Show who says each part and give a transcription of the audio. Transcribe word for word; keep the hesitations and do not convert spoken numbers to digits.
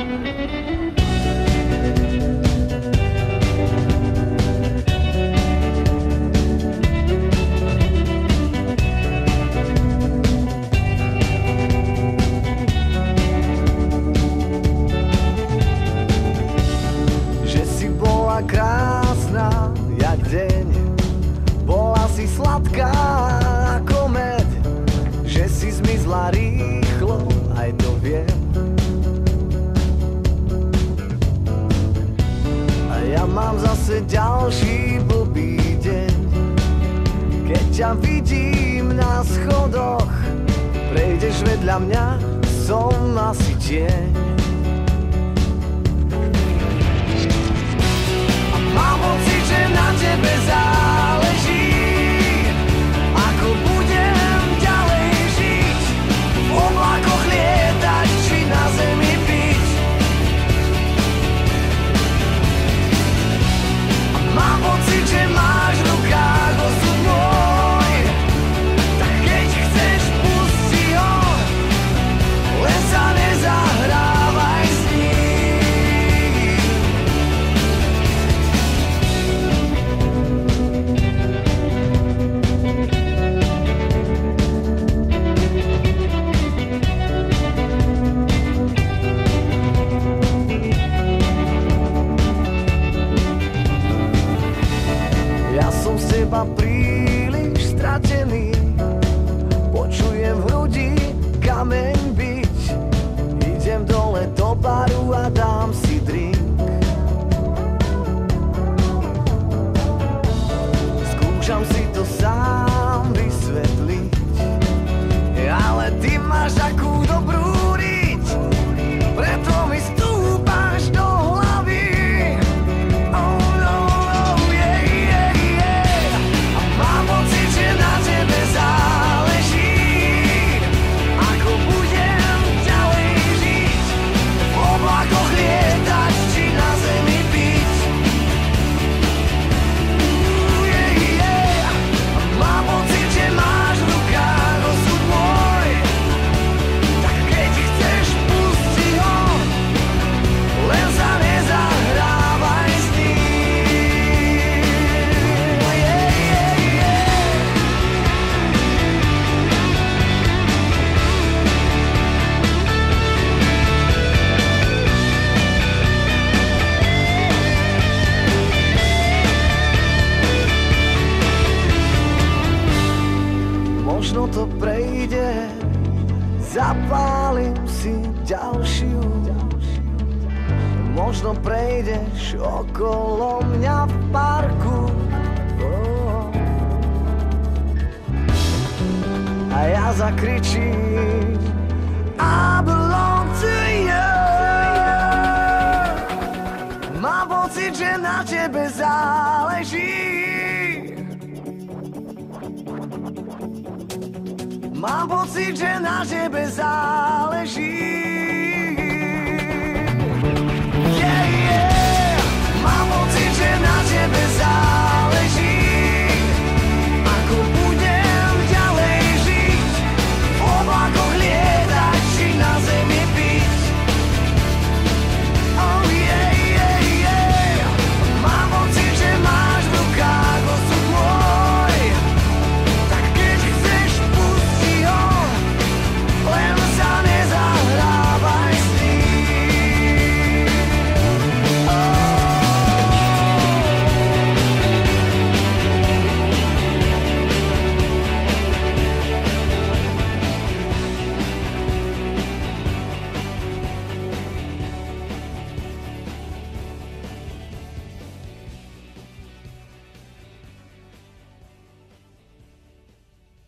Speaker 1: Krásna, jak deň, bola si sladká ako med, že si zmizla rýchlo, aj to viem. A ja mám zase ďalší blbý deň, keď ťa vidím na schodoch, prejdeš vedľa mňa, som asi tieň. Mám pocit, že na tebe záleží, ako budem ďalej žiť, v oblakoch lietať, či na zemi byť. A mám pocit, že máš v rukách osud môj, tak keď chceš, pusti ho, len sa nezahrávaj s ním. Teba príliš stratený, počujem v hrudi kameň byť, idem dole do baru a dám si drink. Skúšam si to sám vysvetliť, ale ty máš takú dobrú riť, preto mi stúpaš do hlavy. Možno to prejde, zapálim si ďalšiu. Možno prejdeš okolo mňa v parku. Oh. A ja zakričím I belong to you. Mám pocit, že na tebe záleží. Mám pocit, že na tebe záleží. Yeah, yeah. Mám pocit, že na tebe záleží.